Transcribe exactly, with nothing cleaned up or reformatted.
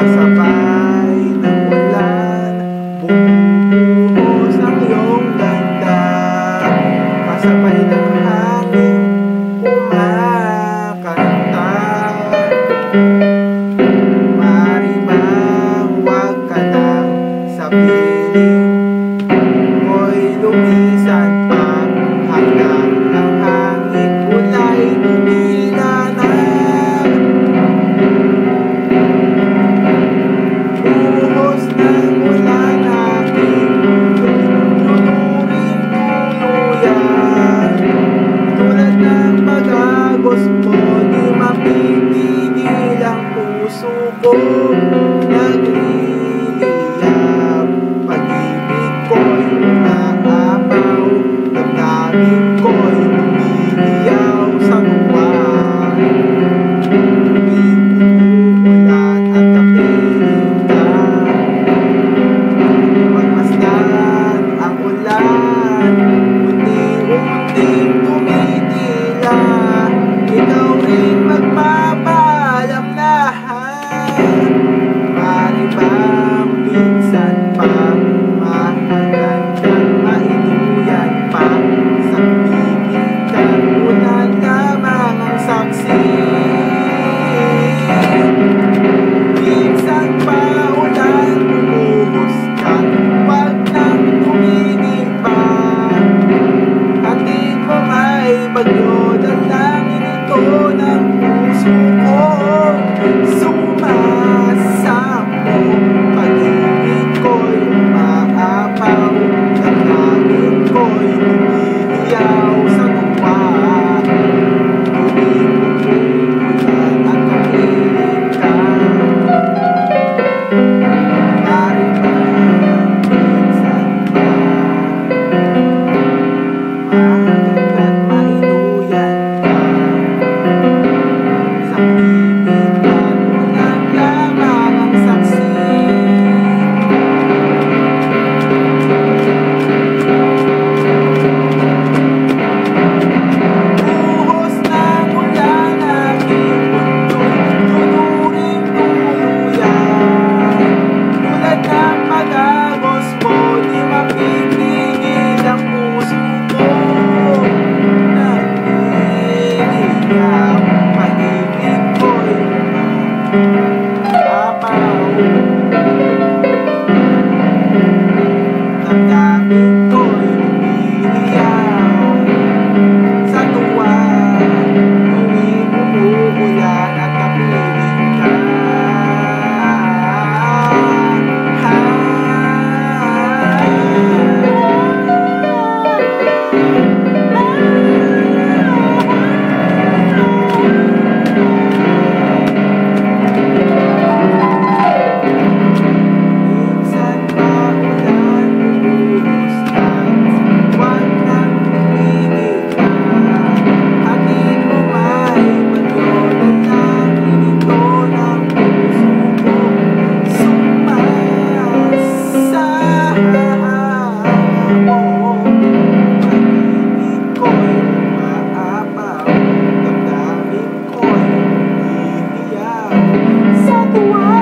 Kasabay ng ulan, bumubuhos ang iyong ganda. Kasabay ng hangin, kumakanta. Maaari bang huwag ka nang sabihin, ko'y lumisan pa hanggang ang hangin kulay humina na. Buhos ng ulan aking luluring tuluyan. Tulad ng pag-agos mo, di mapipigil ang puso ko. Nagliliyab, pag-ibig ko'y umaapaw, damdamin ko'y umiiyaw sa tuwa. Tuwing umuulan at kapiling ka, pagmasdan ang ulan, unti-unting tumitila. Ikaw rin magpapaalam na. Maaari bang minsan pa mahagan kang maiduyan pa? Sa pibig kang ulan lamang ang saksi. Minsan pa ulan bumuhos ka, wag nang tumigil pa. Hatid mo may bagyo, dalangin ito ng puso ko. Sumasamo, pag-ibig ko'y umaapaw, damdamin ko'y umiiyaw sa tuwa. Tuwing umuulan at kapiling ka, maaari bang minsan pa mahagan ka't maiduyan ka? Sa pibig kang ulan lamang ang saksi. Buhos ng ulan aking mundo'y tunuring tuluyan. Tulad ng pag-agos mo, di mapipigil ang puso ko. Nagliliyab, pag-ibig ko'y umaapaw, damdamin ko'y umiiyaw sa tuwa. Tuwing umuulan at kapiling ka, minsan pa ulan bumuhos ka, wag nang tumigil pa. Hatid mo may bagyo, dalangin ito ng puso ko. Sumasamo, pag-ibig ko'y umaapaw, damdamin ko'y umiiyaw sa tuwa.